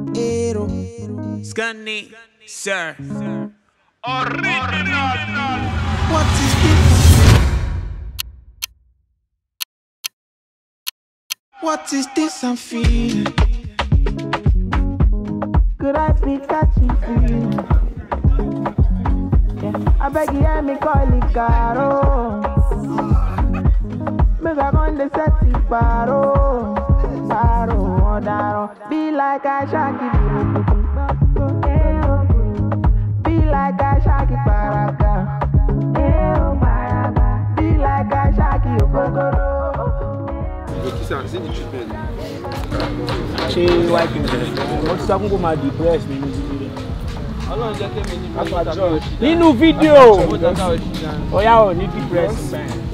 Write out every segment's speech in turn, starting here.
Ero. F.N.E, sir. Original. What is this? What is this I'm feeling? Could I be catching feeling? Yeah. I beg you, hear me call it caro. Make I on the set it paro. Paro, daro. Be like a shaki. Be like a shaki paraka. Be like a shaki okokoro. See the treatment. She YKB. What's talking about my depressed nínú fídíò. Oh yeah, oh, need depressed.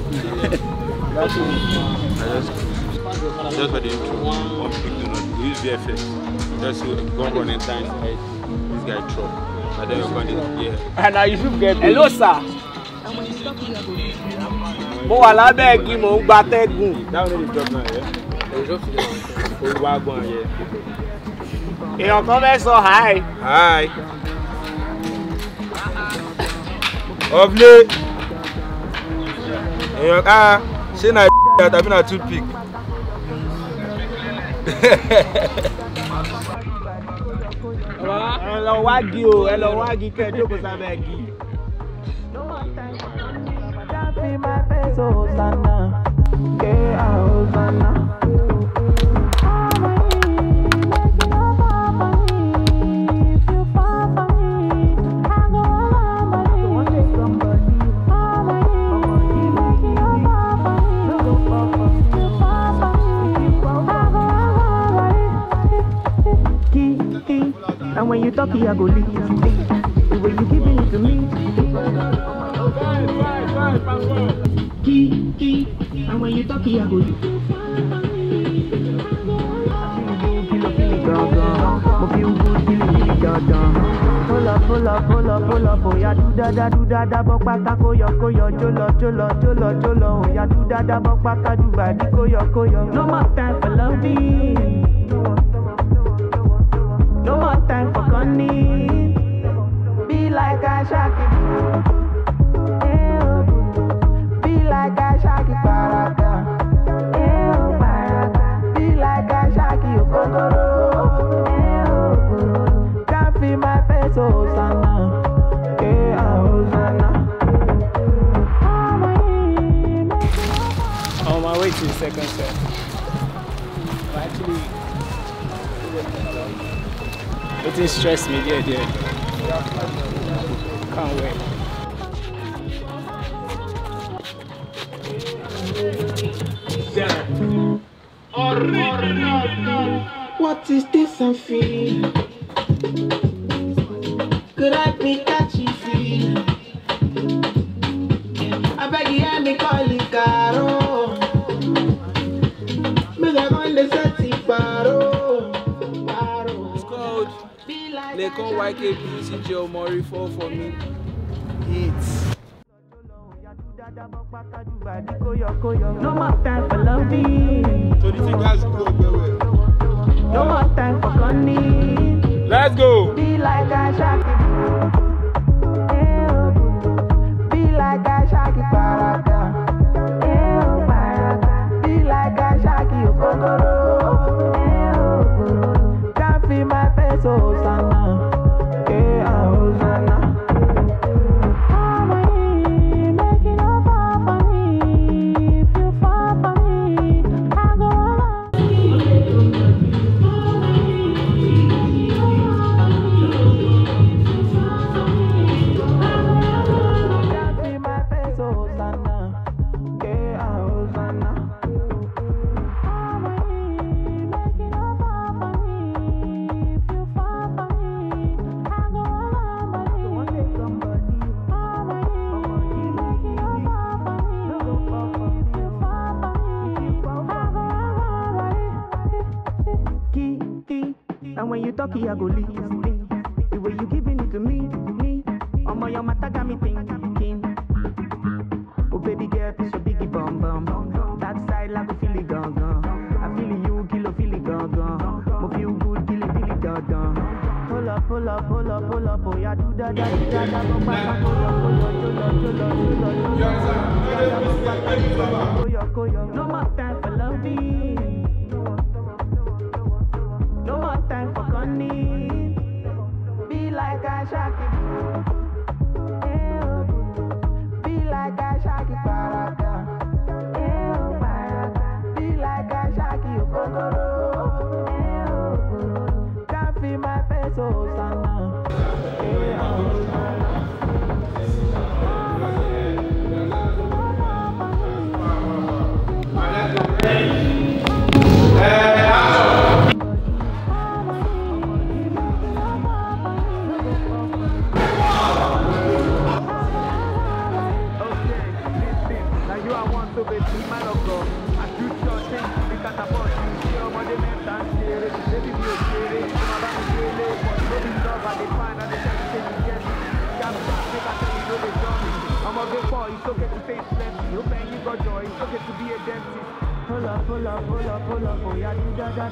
Just for the intro. One big donut. We use VFX. Just to go on in time. This guy drop. And then we're going to And now you should get. Hello, sir. Mo wà lábẹ́ igi mo ń gba tẹ́gùn. That one is drop now, yeah? Èèyàn kan fẹ́ sọ hi. Hi. Of late. Say na that I've been a toothpick. Ẹ lọ wági o, ẹ lọ wági kẹ́ ẹ jókòó sábẹ́ igi. And when you talk, I go leave. The way you giving it to me. Key. And when you talk, I go leave. Pull up, oh ya do da, bokpaka koyo, jolo, oh ya do da, bokpaka do badi koyo. No more time for loving. No more time for cunning. Be like a shaki. Be like a shaki paraka. Be like a shaki okokoro. Can't feel my face, oh sana. On my way to the second set. Actually, it didn't stress me, yeah. Can't wait. Original. What is this I'm feeling? Could I be catchy feeling? I beg you, hear me call it caro. Make I on the set it paro. Laycon YKB, CJ Omori, fall for me. Hits. No more time for loving. So the thing guys go well. No more time for cunning. Let's go. Be like a shaki. Be like a shaki paraka. Be like a shaki okokoro. Can't feel my face, oh sana. And when you talk, I go leave. The way you giving it to me. Oh, your mata got me thinking. Oh, baby girl, this your biggie bum bum. That side like a feel it gone. I feel you, kill a feel it gone. I feel good, kill it gone. gone. Pull up, pull up, pull up, pull up, oh yeah, do da da do da da, go back, go yo. No more time for loving, no more time for cunning. Be like I shaki, be like I shaki baraka, be like I shaki okokoro. Can't feel my face, oh sana. It's okay to face plenty. No pain, you got joy. It's okay to be a dentist. Pull up, pull up, pull up, pull up. Oh yeah, do da da.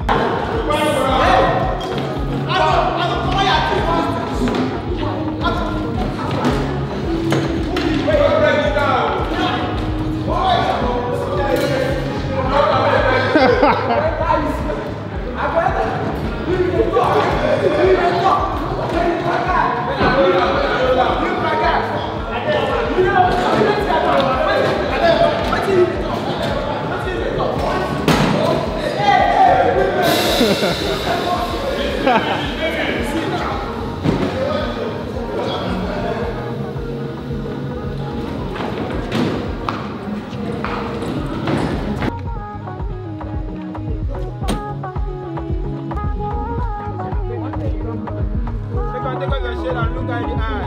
Take off your shirt and look at the eye.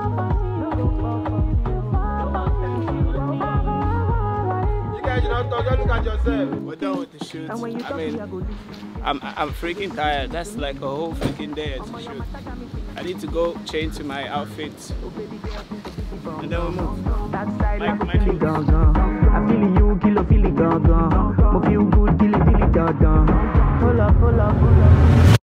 You guys should not talk, just look at yourself. We're done with the shoot. I'm freaking tired. That's like a whole freaking day to shoot. I need to go change to my outfit. And then we'll move. Like my clothes. I feel you, kill a feeling gone. Mo feel good, kill it gone. Pull up, pull up, pull up.